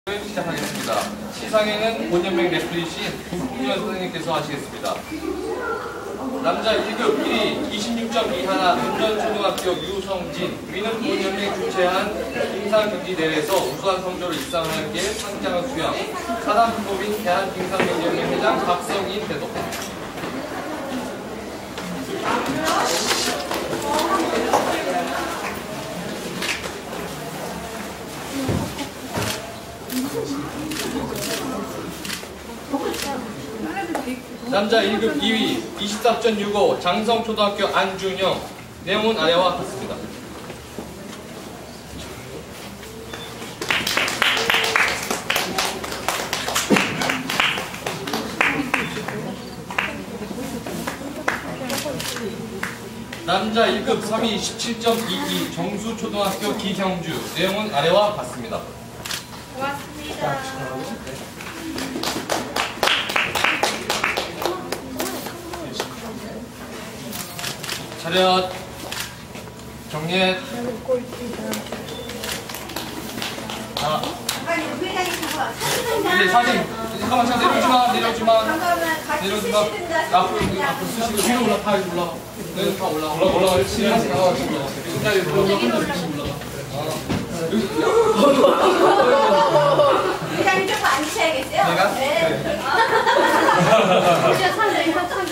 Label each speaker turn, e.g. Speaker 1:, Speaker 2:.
Speaker 1: 시작하겠습니다. 시상에는 본연맹 레플리신 국국년 선생님께서 하시겠습니다. 남자 1급 1위 26.2 하나 운전초등학교 유성진 위는 본연맹 주최한 빙상경기대회에서 우수한 성적을 입상한 게 상장을 수양 사단법인 대한빙상경기연맹 회장 박성인 대도. 남자 1급 2위 24.65 장성초등학교 안준영 내용은 아래와 같습니다. 남자 1급 3위 17.22 정수초등학교 기형주 내용은 아래와 같습니다.
Speaker 2: 고맙습니다.
Speaker 1: 차렷 경례. 이제 사진 잠깐만 내려오지마 앞으로 쓰시고 위로 올라가 네, 다 올라가 그렇지
Speaker 2: 회장님 좀 앉으셔야겠어요?
Speaker 1: 내가?
Speaker 2: 네.